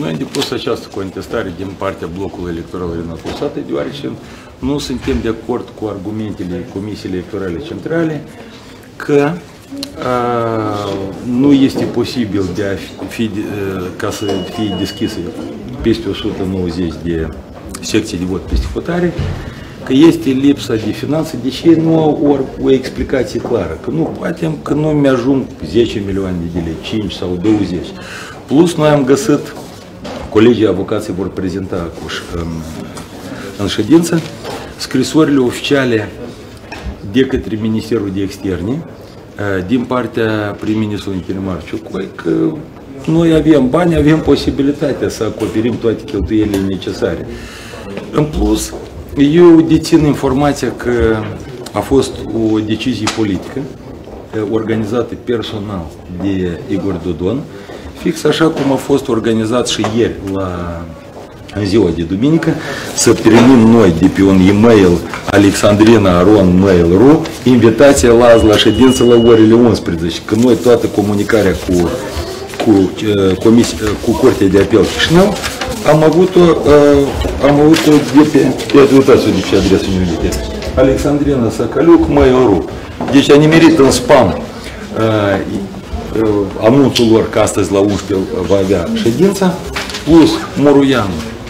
Noi am depus această contestare din partea blocului electoral Renat Usată, deoarece nu suntem de acord cu argumentele Comisiei Electorale Centrale că nu este posibil ca să fie deschise peste 190 de secții de vot peste hotare, că este lipsa de finanțe, deși nu au o explicație clară, că nu poate, că nu mi-ajung 10 milioane de lei, 5 sau 20. Plus noi am găsit, colegii avocații vor prezenta în ședință, scrisorile oficiale de către Ministerul de Externe, din partea prim-ministrului interimar Ciucoi, că noi avem bani, avem posibilitatea să acoperim toate cheltuielile necesare. În plus, eu dețin informația că a fost o decizie politică organizată personal de Igor Dodon, fix așa cum a fost organizat și ieri în ziua de duminică, să primim noi de pe un e-mail alexandrina@mail.ru invitația la ședință la orele 11, că noi toată comunicarea cu Curtea de Apel Chișinău am avut-o de pe uitați-o de ce adresă ne uite. Alexandrina Săcăliuc, mail.ru. Deci a nimerit în spam anunțul lor că astăzi la 11 va avea ședința, plus Muruian,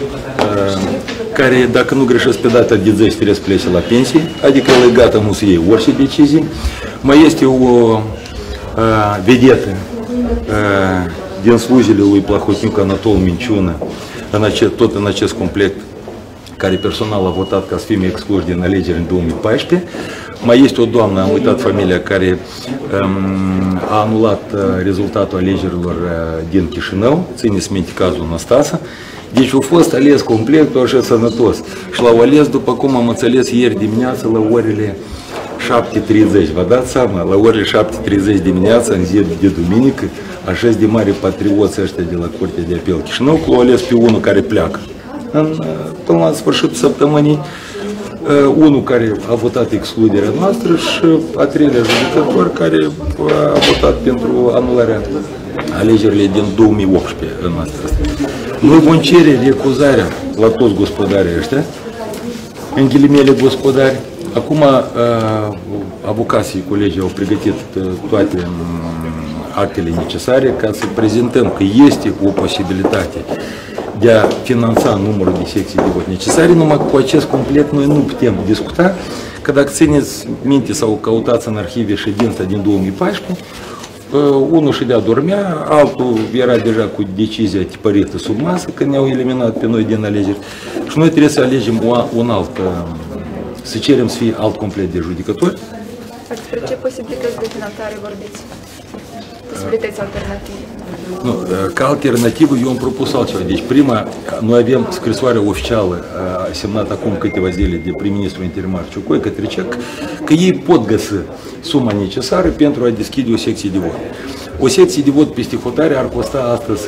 care, dacă nu greșesc, pe data de 10 trebuie să plece la pensie, adică el e gata, nu să iei orice decizie. Mai este o vedetă din slujile lui Plahotniuc Anatol Minciună, tot în acest complet, care personal a votat ca să fim excluși din alegeri în 2014. Mai este o doamnă, am uitat familia, care a anulat rezultatul alegerilor din Chișinău, țineți minte cazul Năstasa. Deci a fost ales completul așa sănătos. Și l-au ales, după cum am înțeles, ieri dimineață la orele 7:30. Vă dați seama, la orele 7:30 dimineața, în zi de duminică, așa de mari patrioți ăștia de la Curtea de Apel Chișinău, că l-au ales pe unul care pleacă. Până la sfârșitul săptămânii, unul care a votat excluderea noastră și a treilea judecător care a votat pentru anularea alegerile din 2018 în asta. Noi vom cere recuzarea la toți gospodarii ăștia, în ghilimele gospodari. Acum avocații, colegii au pregătit toate actele necesare ca să prezentăm că este o posibilitate de a finanța numărul de secții de vot necesare, numai cu acest complet noi nu putem discuta, că dacă țineți minte sau căutați în arhive ședința din 2014, unul ședea dormea, altul era deja cu decizia tipărită sub masă, că ne-au eliminat pe noi din alegeri și noi trebuie să alegem un alt, să cerem să fie alt complet de judecători. Despre ce posibilități de finanțare vorbiți? Posibilități alternative? Nu, ca alternativă eu am propus altceva. Deci prima, noi avem scrisoarea oficială semnată acum câteva zile de prim-ministrul interimar Ciucoi către CEC, că ei pot găsi suma necesară pentru a deschide o secție de vot. O secție de vot peste hotare ar costa astăzi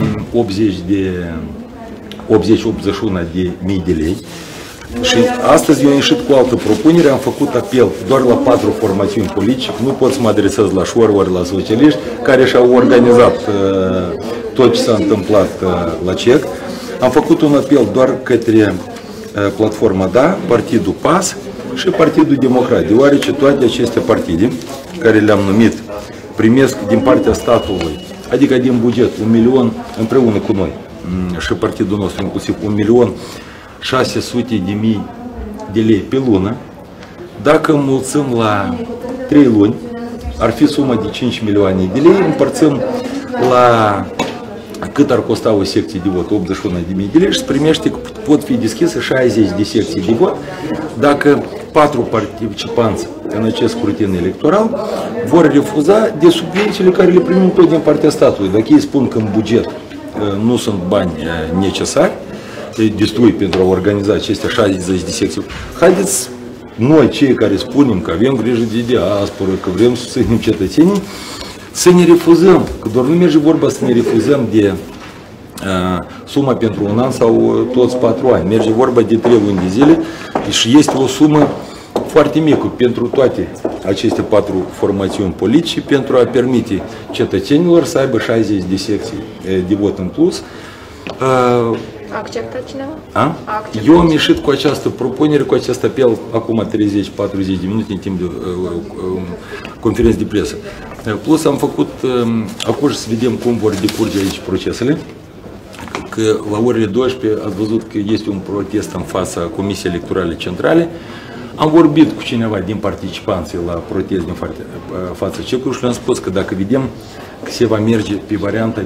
80-81 de mii de lei. Și astăzi eu am ieșit cu altă propunere, am făcut apel doar la 4 formațiuni politice, nu pot să mă adresez la șor ori la socialiști, care și-au organizat tot ce s-a întâmplat la CEC. Am făcut un apel doar către platforma DA, Partidul PAS și Partidul Democrat, deoarece toate aceste partide, care le-am numit, primesc din partea statului, adică din buget, 1 milion împreună cu noi și partidul nostru inclusiv 1.600.000 de lei pe lună. Dacă înmulțim la 3 luni, ar fi suma de 5 milioane de lei, împărțim la cât ar costa o secție de vot, 81.000 de lei, și se primește că pot fi deschise 60 de secții de vot dacă 4 participanți în acest scrutin electoral vor refuza de subvențiile care le primim tot din partea statului. Dacă ei spun că în buget nu sunt bani necesari, destui pentru a organiza aceste 60 de secții. Haideți noi, cei care spunem că avem grijă de diasporă, că vrem să susținem cetățenii, să ne refuzăm, că doar nu merge vorba să ne refuzăm de suma pentru un an sau toți 4 ani. Merge vorba de 3 luni de zile și este o sumă foarte mică pentru toate aceste 4 formațiuni politice, pentru a permite cetățenilor să aibă 60 de secții de vot în plus. A acceptat cineva? A? Eu am ieșit cu această propunere, cu acest apel acum 30-40 de minute în timp de conferință de presă. Plus am făcut, acum să vedem cum vor decurge aici procesele, că la orele 12 ați văzut că este un protest în fața Comisiei Electorale Centrale. Am vorbit cu cineva din participanții la protest din fața CEC-ului și le-am spus că dacă vedem că se va merge pe varianta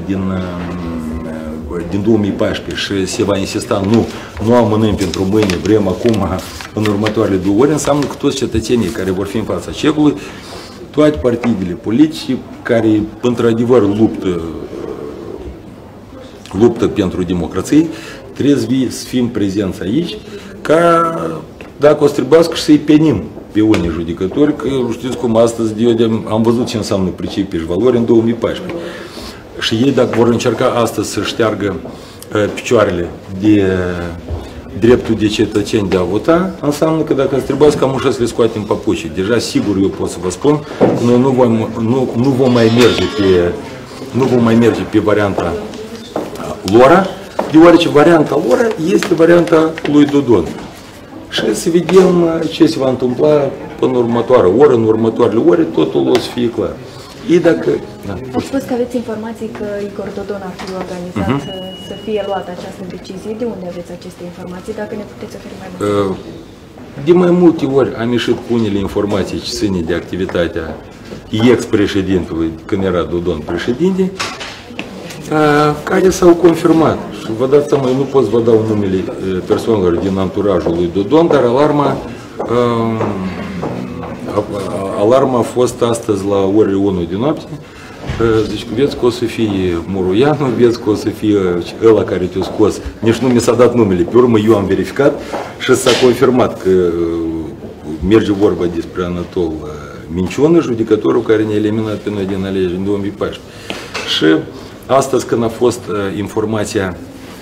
din 2014 și se va insista, nu amânăm pentru mâine, vrem acum, în următoarele 2 ore, înseamnă că toți cetățenii care vor fi în fața CEC-ului, toate partidele politice care într-adevăr luptă pentru democrație, trebuie să fim prezenți aici, ca dacă o să trebuiască și să-i penim pe unii judecători, că știți cum astăzi am văzut ce înseamnă principii și valori în 2014. Și ei, dacă vor încerca astăzi să șteargă picioarele de dreptul de cetățeni de a vota, înseamnă că dacă îți trebuie ca mușa să le scoatem papucii. Deja sigur eu pot să vă spun că noi nu vom mai merge pe varianta lor, deoarece varianta lor este varianta lui Dodon. Și să vedem ce se va întâmpla până următoarea oră, în următoarele ore, totul o să fie clar. Ați spus că aveți informații că Igor Dodon ar fi organizat să fie luată această decizie. De unde aveți aceste informații, dacă ne puteți oferi mai mult? De mai multe ori am ieșit cu unele informații ce ține de activitatea ex-președintelui, când era Dodon președinte, care s-au confirmat. Și vă dați seama, eu nu pot să vă dau numele persoanelor din anturajul lui Dodon, dar alarma a fost astăzi la orele 1 de noapte. Deci vedeți că o să fie Muruianu, vedeți că o să fie ăla care te-a scos. Nici nu mi s-a dat numele. Pe urmă eu am verificat și s-a confirmat că merge vorba despre Anatol Minciună, judecătorul care ne-a eliminat pe noi din alegeri în 2014. Și astăzi când a fost informația,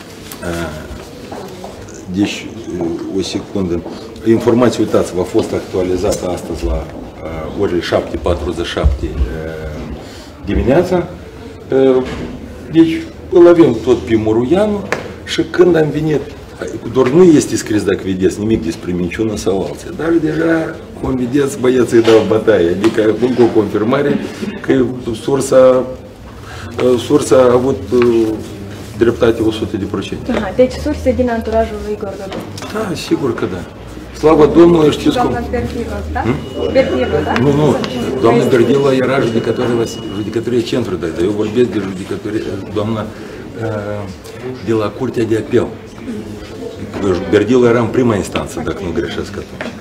deci o secundă, informația, uitați-vă, a fost actualizată astăzi la orele 7:47 dimineața. Deci îl avem tot pe Muruianu și când am venit, doar nu este scris, dacă vedeți, nimic despre Minciună sau alții, dar deja, cum vedeți, băieții dau bătaie, adică încă o confirmare că sursa a avut dreptate 100%. Deci surse din anturajul lui Igor Dodon. Da, sigur că da. Slavă Domnului, știți cum... Doamna Berdilos, da? Berdilos, da? Nu. Doamna Berdilos era judecătorie centru, dar eu vorbesc de judecătorie, doamna de la Curtea de Apel. Berdilos era în prima instanță, dacă nu greșesc atunci.